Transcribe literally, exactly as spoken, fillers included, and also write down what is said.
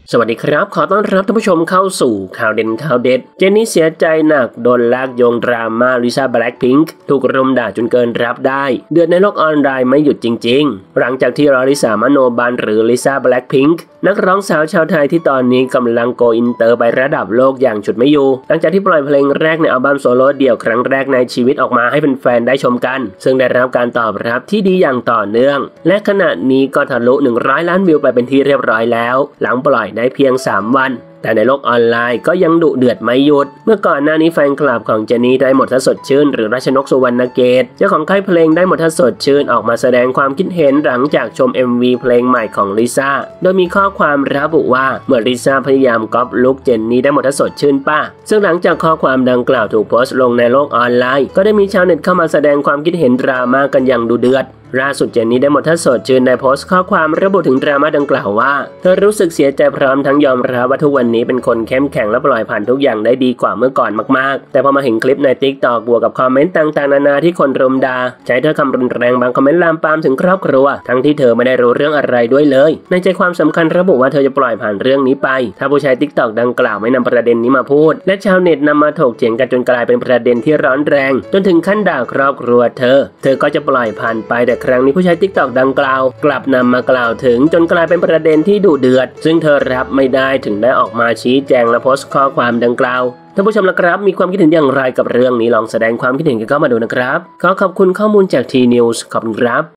สวัสดีครับขอต้อนรับท่านผู้ชมเข้าสู่ข่าวเด่นข่าวเด็ดเจนนี่เสียใจหนักโดนลากโยงดราม่าลิซ่าแบล็คพิงค์ถูกรุมด่าจนเกินรับได้เดือดในโลกออนไลน์ไม่หยุดจริงๆหลังจากที่ลาลิสามโนบาลหรือลิซ่าแบล็คพิงค์นักร้องสาวชาวไทยที่ตอนนี้กำลังโกอินเตอร์ไประดับโลกอย่างฉุดไม่อยู่หลังจากที่ปล่อยเพลงแรกในอัลบั้มโซโล่เดี่ยวครั้งแรกในชีวิตออกมาให้แฟนๆได้ชมกันซึ่งได้รับการตอบรับที่ดีอย่างต่อเนื่องและขณะนี้ก็ทะลุหนึ่งร้อยล้านวิวไปเป็นที่เรียบร้อยแล้วหลังปล่อยได้เพียงสามวันแต่ในโลกออนไลน์ก็ยังดุเดือดไม่หยุดเมื่อก่อนหน้านี้แฟนคลับของเจนนี่ได้หมดทัศสดชื่นหรือรัชนกสุวรรณเกตเจ้าของค่ายเพลงได้หมดทัศสดชื่นออกมาแสดงความคิดเห็นหลังจากชม เอ็ม วี เพลงใหม่ของลิซ่าโดยมีข้อความระบุว่าเมื่อลิซ่าพยายามก๊อปลุคเจนนี่ได้หมดทัศสดชื่นป่ะซึ่งหลังจากข้อความดังกล่าวถูกโพสต์ลงในโลกออนไลน์ก็ได้มีชาวเน็ตเข้ามาแสดงความคิดเห็นดราม่ากันอย่างดุเดือดล่าสุดเจนนี่ได้หมดทัศสดชื่นในโพสต์ข้อความระบุถึงดราม่าดังกล่าวว่าเธอรู้สึกเสียใจพร้อมทั้งยอมรับว่าทุกวันนี้เป็นคนเข้มแข็งและปล่อยผ่านทุกอย่างได้ดีกว่าเมื่อก่อนมากๆแต่พอมาเห็นคลิปใน ติ๊กต็อก บวกกับคอมเมนต์ต่างๆนานาที่คนรุมด่าใช้ถ้อยคำรุนแรงบางคอมเมนต์ลามปามถึงครอบครัวทั้งที่เธอไม่ได้รู้เรื่องอะไรด้วยเลยในใจความสำคัญระบุว่าเธอจะปล่อยผ่านเรื่องนี้ไปถ้าผู้ใช้ ติ๊กต็อก ดังกล่าวไม่นำประเด็นนี้มาพูดและชาวเน็ตนำมาถกเถียงกันจนกลายเป็นประเด็นที่ร้อนแรงจนถึงขั้นด่าครอบครัวเธอเธอก็จะปล่อยผ่านไปแต่ครั้งนี้ผู้ใช้ ติ๊กต็อก ดังกล่าวกลับนำมากล่าวถึงจนกลายเป็นประเด็นที่ดุเดือดซึ่งเธอรับไม่ได้ถึงได้ออกมาชี้แจงและโพสต์ข้อความดังกล่าวท่านผู้ชมล่ะครับมีความคิดเห็นอย่างไรกับเรื่องนี้ลองแสดงความคิดเห็นกันเข้ามาดูนะครับขอขอบคุณข้อมูลจาก ที นิวส์ ขอบคุณครับ